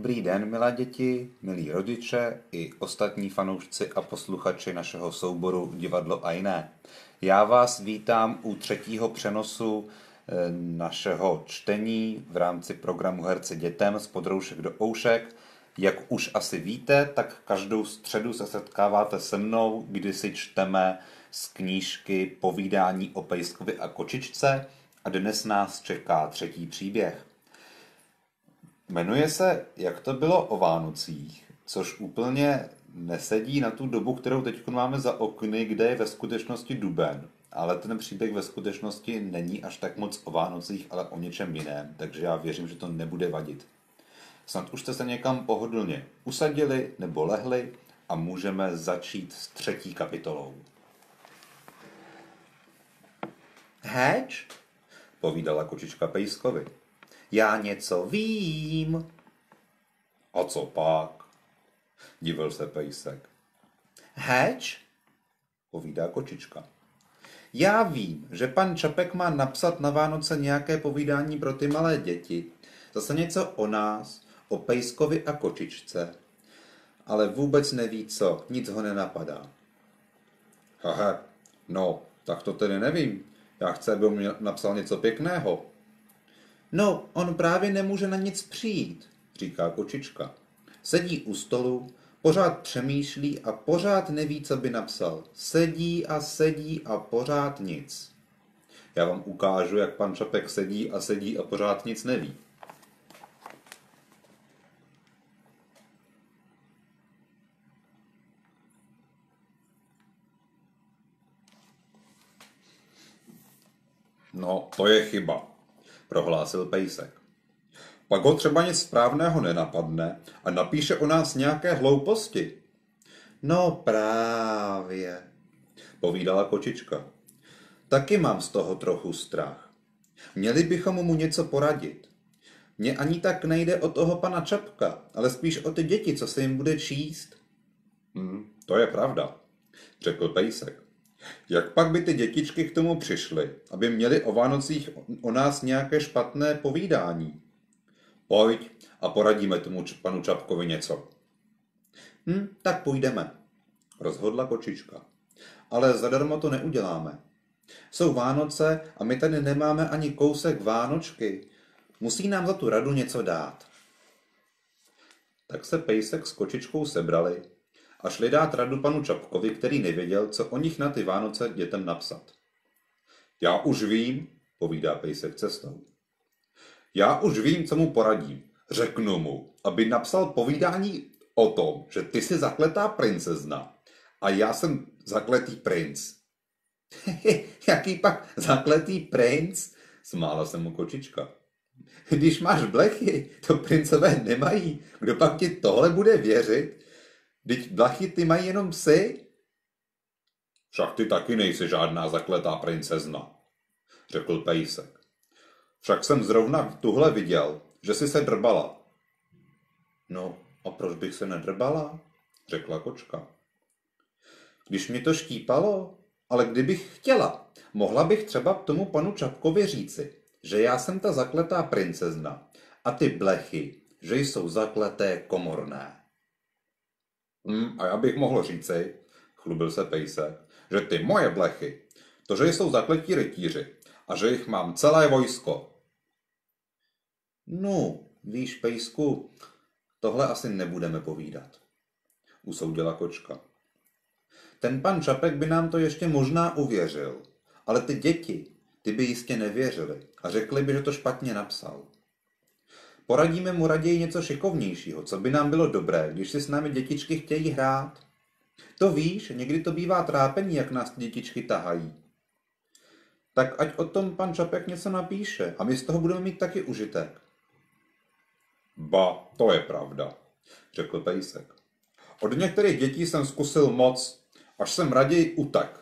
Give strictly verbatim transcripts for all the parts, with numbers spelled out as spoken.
Dobrý den, milé děti, milí rodiče i ostatní fanoušci a posluchači našeho souboru Divadlo a jiné. Já vás vítám u třetího přenosu našeho čtení v rámci programu Herci dětem z podroušek do oušek. Jak už asi víte, tak každou středu se setkáváte se mnou, kdy si čteme z knížky Povídání o pejskovi a kočičce a dnes nás čeká třetí příběh. Jmenuje se Jak to bylo o Vánocích, což úplně nesedí na tu dobu, kterou teď máme za okny, kde je ve skutečnosti duben. Ale ten příběh ve skutečnosti není až tak moc o Vánocích, ale o něčem jiném, takže já věřím, že to nebude vadit. Snad už jste se někam pohodlně usadili nebo lehli a můžeme začít s třetí kapitolou. Heč, povídala kočička pejskovi. Já něco vím. A co pak? Divil se pejsek. Heč, povídá kočička. Já vím, že pan Čapek má napsat na Vánoce nějaké povídání pro ty malé děti. Zase něco o nás, o pejskovi a kočičce. Ale vůbec neví co, nic ho nenapadá. Haha, no, tak to tedy nevím. Já chci, aby mi napsal něco pěkného. No, on právě nemůže na nic přijít, říká kočička. Sedí u stolu, pořád přemýšlí a pořád neví, co by napsal. Sedí a sedí a pořád nic. Já vám ukážu, jak pan Čapek sedí a sedí a pořád nic neví. No, to je chyba, prohlásil pejsek. Pak ho třeba nic správného nenapadne a napíše o nás nějaké hlouposti. No právě, povídala kočička. Taky mám z toho trochu strach. Měli bychom mu něco poradit. Mně ani tak nejde o toho pana Čapka, ale spíš o ty děti, co se jim bude číst. Hmm, to je pravda, řekl pejsek. Jak pak by ty dětičky k tomu přišly, aby měli o Vánocích o nás nějaké špatné povídání? Pojď a poradíme tomu panu Čapkovi něco. Hm, tak půjdeme, rozhodla kočička. Ale zadarmo to neuděláme. Jsou Vánoce a my tady nemáme ani kousek Vánočky. Musí nám za tu radu něco dát. Tak se pejsek s kočičkou sebrali a šli dát radu panu Čapkovi, který nevěděl, co o nich na ty Vánoce dětem napsat. Já už vím, povídá pejsek cestou. Já už vím, co mu poradím. Řeknu mu, aby napsal povídání o tom, že ty jsi zakletá princezna a já jsem zakletý princ. Jaký pak zakletý princ? Smála se mu kočička. Když máš blechy, to princové nemají. Kdo pak ti tohle bude věřit? Vždyť blachy ty mají jenom psy. Však ty taky nejsi žádná zakletá princezna, řekl pejsek. Však jsem zrovna tuhle viděl, že jsi se drbala. No, a proč bych se nedrbala? Řekla kočka. Když mi to štípalo, ale kdybych chtěla, mohla bych třeba tomu panu Čapkovi říci, že já jsem ta zakletá princezna a ty blechy, že jsou zakleté komorné. Hmm, a já bych mohl říci, chlubil se pejsek, že ty moje blechy, to, že jsou zakletí rytíři a že jich mám celé vojsko. No, víš, pejsku, tohle asi nebudeme povídat, usoudila kočka. Ten pan Čapek by nám to ještě možná uvěřil, ale ty děti, ty by jistě nevěřili a řekli by, že to špatně napsal. Poradíme mu raději něco šikovnějšího, co by nám bylo dobré, když si s námi dětičky chtějí hrát. To víš, někdy to bývá trápení, jak nás dětičky tahají. Tak ať o tom pan Čapek něco napíše a my z toho budeme mít taky užitek. Ba, to je pravda, řekl pejsek. Od některých dětí jsem zkusil moc, až jsem raději utek.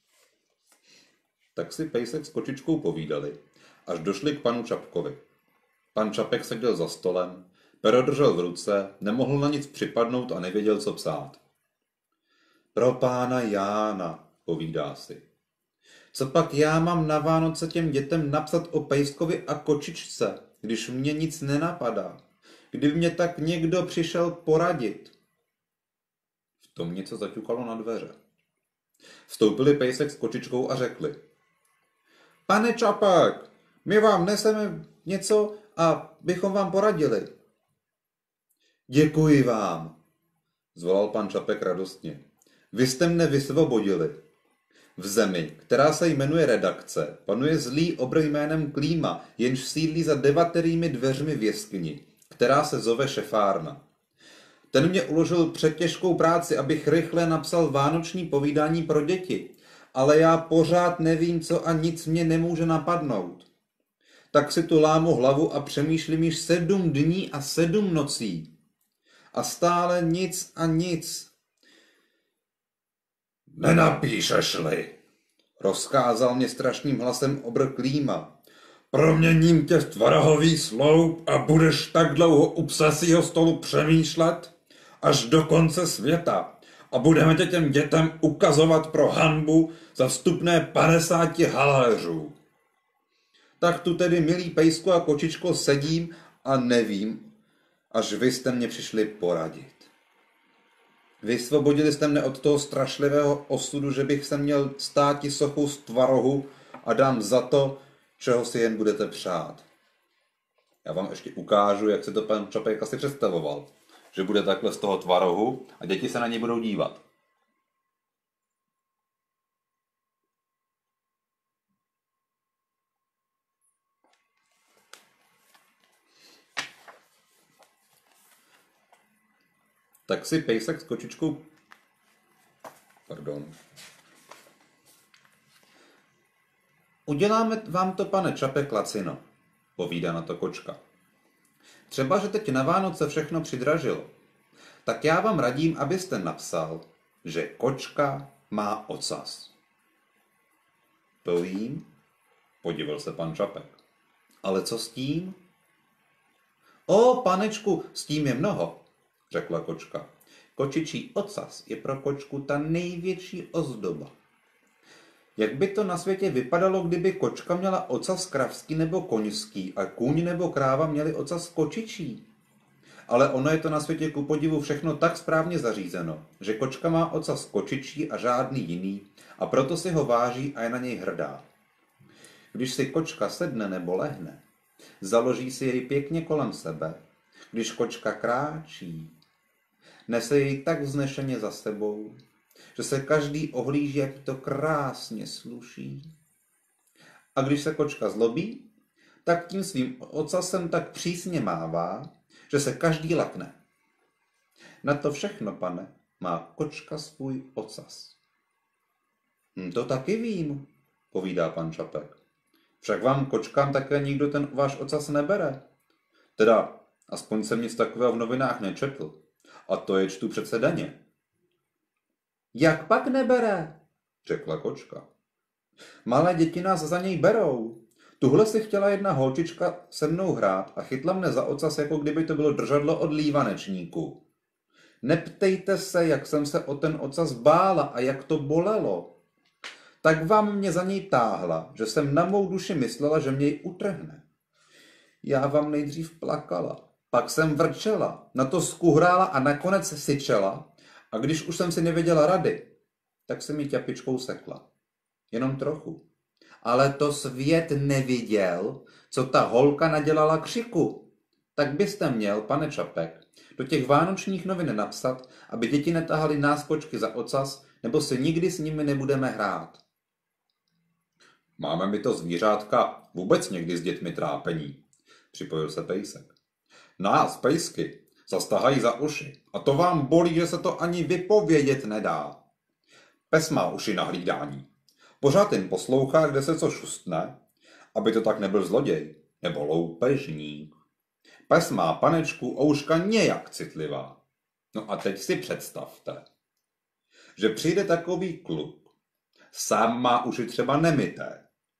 Tak si pejsek s kočičkou povídali, až došli k panu Čapkovi. Pan Čapek seděl za stolem, pero držel v ruce, nemohl na nic připadnout a nevěděl, co psát. Pro pána Jána, povídá si. Co pak já mám na Vánoce těm dětem napsat o pejskovi a kočičce, když mě nic nenapadá? kdyby mě tak někdo přišel poradit. V tom něco zaťukalo na dveře. Vstoupili Pejsek s Kočičkou a řekli: Pane Čapek, my vám neseme něco a bychom vám poradili. Děkuji vám, zvolal pan Čapek radostně. Vy jste mne vysvobodili. V zemi, která se jmenuje redakce, panuje zlý obr jménem Klíma, jenž sídlí za devaterými dveřmi v jeskyni, která se zove šefárna. Ten mě uložil přetěžkou práci, abych rychle napsal vánoční povídání pro děti, ale já pořád nevím, co a nic mě nemůže napadnout. Tak si tu lámu hlavu a přemýšlím již sedm dní a sedm nocí. A stále nic a nic. Nenapíšeš-li, rozkázal mě strašným hlasem obr Klíma. Proměním tě v tvarohový sloup a budeš tak dlouho u psacího stolu přemýšlet, až do konce světa. A budeme tě těm dětem ukazovat pro hanbu za vstupné padesáti haléřů. Tak tu tedy, milý Pejsku a Kočičko, sedím a nevím, až vy jste mě přišli poradit. Vysvobodili jste mne od toho strašlivého osudu, že bych se měl státi sochou z tvarohu a dám za to, čeho si jen budete přát. Já vám ještě ukážu, jak si to pan Čapek asi představoval. Že bude takhle z toho tvarohu a děti se na něj budou dívat. Tak si Pejsek s Kočičkou... Pardon. Uděláme vám to, pane Čapek, lacino, povídá na to Kočka. Třeba, že teď na Vánoce všechno přidražilo. Tak já vám radím, abyste napsal, že Kočka má ocas. To vím, podíval se pan Čapek. Ale co s tím? O, panečku, s tím je mnoho, řekla Kočka. Kočičí ocas je pro Kočku ta největší ozdoba. Jak by to na světě vypadalo, kdyby Kočka měla ocas kravský nebo koňský a kůň nebo kráva měli ocas kočičí? Ale ono je to na světě ku podivu všechno tak správně zařízeno, že Kočka má ocas kočičí a žádný jiný a proto si ho váží a je na něj hrdá. Když si Kočka sedne nebo lehne, založí si jej pěkně kolem sebe. Když Kočka kráčí, nese jej tak vznešeně za sebou, že se každý ohlíží, jak to krásně sluší. A když se Kočka zlobí, tak tím svým ocasem tak přísně mává, že se každý lakne. Na to všechno, pane, má Kočka svůj ocas. Hm, to taky vím, povídá pan Čapek. Však vám kočkám také nikdo ten váš ocas nebere. Teda, aspoň jsem nic takového v novinách nečetl. A to je čtu přece denně. Jak pak nebere? Řekla Kočka. Malé děti nás za něj berou. Tuhle si chtěla jedna holčička se mnou hrát a chytla mne za ocas, jako kdyby to bylo držadlo od lívanečníku. Neptejte se, jak jsem se o ten ocas bála a jak to bolelo. Tak vám mě za něj táhla, že jsem na mou duši myslela, že mě ji utrhne. Já vám nejdřív plakala, pak jsem vrčela, na to skuhrála a nakonec syčela, a když už jsem si nevěděla rady, tak jsem mi ťapičkou sekla. Jenom trochu. Ale to svět neviděl, co ta holka nadělala křiku. Tak byste měl, pane Čapek, do těch vánočních novin napsat, aby děti netahali nás Kočky za ocas, nebo si nikdy s nimi nebudeme hrát. Máme mi to zvířátka vůbec někdy s dětmi trápení, připojil se Pejsek. Nás, pejsky, zastahají za uši a to vám bolí, že se to ani vypovědět nedá. Pes má uši na hlídání. Pořád jen poslouchá, kde se co šustne, aby to tak nebyl zloděj nebo loupežník. Pes má, panečku, ouška nějak citlivá. No a teď si představte, že přijde takový kluk, sám má uši třeba nemyté.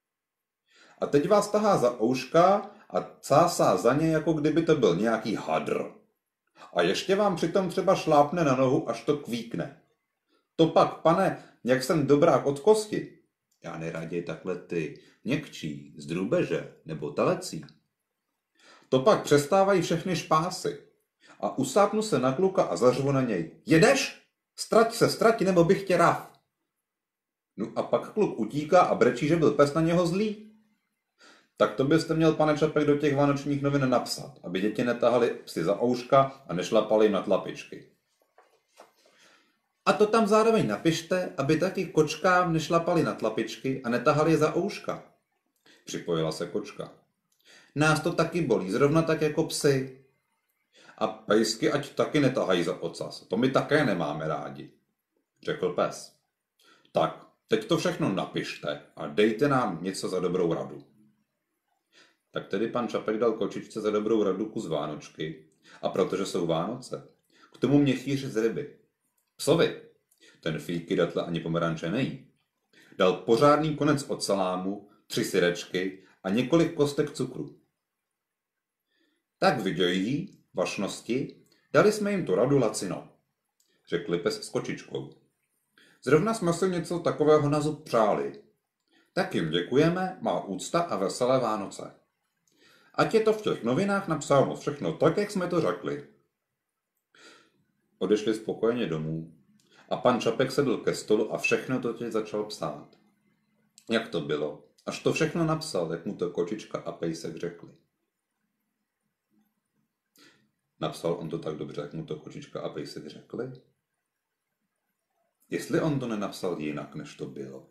A teď vás tahá za ouška a cásá za ně, jako kdyby to byl nějaký hadr. A ještě vám přitom třeba šlápne na nohu, až to kvíkne. To pak, pane, jak jsem dobrák od kosti. Já nejraději takhle ty měkčí, z drůbeže nebo telecí. To pak přestávají všechny špásy. A usápnu se na kluka a zařvu na něj. Jedeš? Strať se, strať, nebo bych tě raf. No a pak kluk utíká a brečí, že byl pes na něho zlý. Tak to byste měl, pane Čapek, do těch vánočních novin napsat, aby děti netahali psy za ouška a nešlapali na tlapičky. A to tam zároveň napište, aby taky kočkám nešlapali na tlapičky a netahali je za ouška. Připojila se kočka. Nás to taky bolí, zrovna tak jako psy. A pejsky ať taky netahají za ocas, to my také nemáme rádi, řekl pes. Tak, teď to všechno napište a dejte nám něco za dobrou radu. Tak tedy pan Čapek dal kočičce za dobrou radu kus vánočky a protože jsou Vánoce, k tomu měchýř z ryby. Psovi, ten fíky, datle ani pomeranče nejí, dal pořádný konec od salámu, tři syrečky a několik kostek cukru. Tak vidějí, vašnosti, dali jsme jim tu radu lacino, řekli pes s kočičkou. Zrovna jsme si něco takového na zub přáli. Tak jim děkujeme, má úcta a veselé Vánoce. Ať je to v těch novinách napsáno všechno tak, jak jsme to řekli. Odešli spokojeně domů a pan Čapek sedl ke stolu a všechno to teď začal psát. Jak to bylo? Až to všechno napsal, jak mu to kočička a pejsek řekli. Napsal on to tak dobře, jak mu to kočička a pejsek řekli? Jestli on to nenapsal jinak, než to bylo.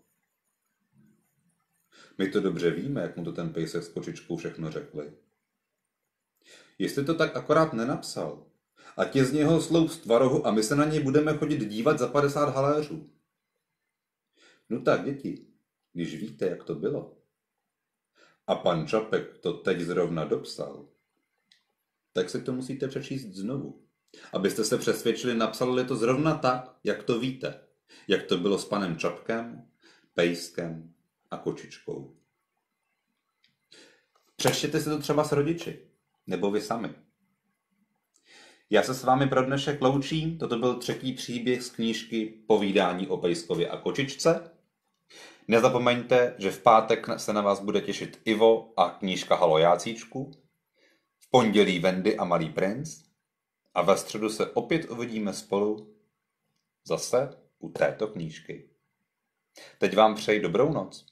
My to dobře víme, jak mu to ten pejsek s kočičkou všechno řekli. Jestli to tak akorát nenapsal, ať je z něho sloup z tvarohu a my se na něj budeme chodit dívat za padesát haléřů. No tak, děti, když víte, jak to bylo, a pan Čapek to teď zrovna dopsal, tak si to musíte přečíst znovu, abyste se přesvědčili, napsali to zrovna tak, jak to víte, jak to bylo s panem Čapkem, pejskem a kočičkou. Přečtěte si to třeba s rodiči, nebo vy sami. Já se s vámi pro dnešek loučím, toto byl třetí příběh z knížky Povídání o pejskově a kočičce. Nezapomeňte, že v pátek se na vás bude těšit Ivo a knížka Halo Jácíčku, v pondělí Wendy a Malý princ a ve středu se opět uvidíme spolu zase u této knížky. Teď vám přeji dobrou noc.